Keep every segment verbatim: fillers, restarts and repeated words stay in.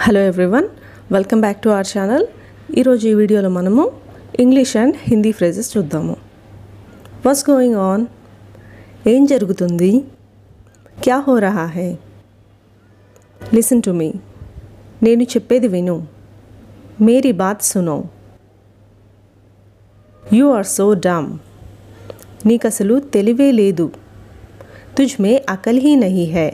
Hello everyone, welcome back to our channel. ఈరోజు ఈ వీడియోలో మనము ఇంగ్లీష్ అండ్ హిందీ ఫ్రేజెస్ చూద్దాము. What's going on? ఏం జరుగుతుంది? క్యా హో రహా హై? Listen to me. నేను చెప్పేది విను. మేరీ బాత్ సునో. You are so dumb. నీకసలు తెలివే లేదు. తుజ్మే అకల్ హీ నహీ హై.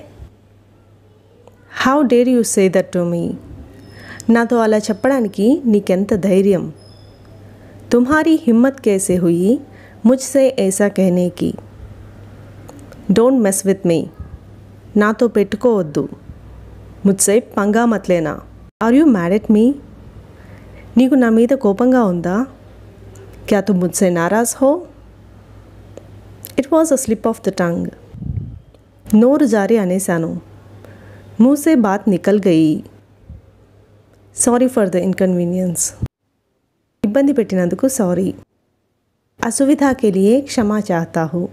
How dare you say that to me? నాతో అలా చెప్పడానికి నీకెంత ధైర్యం? తుమ్హారీ హిమ్మత్ కేసే హుయి ముజ్సే ఐసా कहने की? Don't mess with me. నాతో పెట్టుకోవద్దు. ముజ్సే పంగా మత్ లేనా. Are you mad at me? నీకు నా మీద కోపంగా ఉందా? క్యా తుమ్ ముజ్సే నారాజ్ హో? It was a slip of the tongue. నోరు జారి అనేశాను. मुँह से बात निकल गई. Sorry for the inconvenience. ఇబ్బంది పెట్టినందుకు సారీ. असुविधा के लिए क्षमा चाहता हूँ.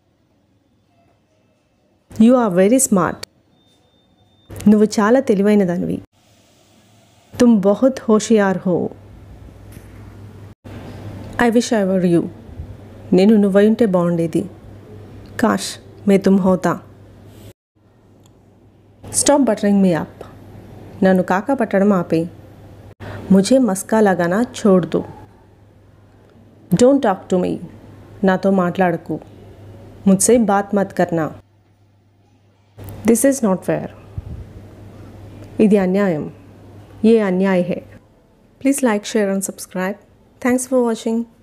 You are very smart. నువ్వు చాలా తెలివైనదానివి. తుమ్ బహుత్ హోషియార్ హో. I wish I were you. నేను నువ్వై ఉంటే బాగుండేది. కాష్ మే తుమ్ హోతా. Stop buttering me up. నన్ను కాకా పట్టడం ఆపే. ముझे మస్కా లగానా छोड़ दो. Don't talk to me. నాతో మాట్లాడకు. ముझसे బాత్ మత్ కర్నా. This is not fair. ఇది అన్యాయం. ఏ అన్యాయ హై. Please like, share and subscribe. Thanks for watching.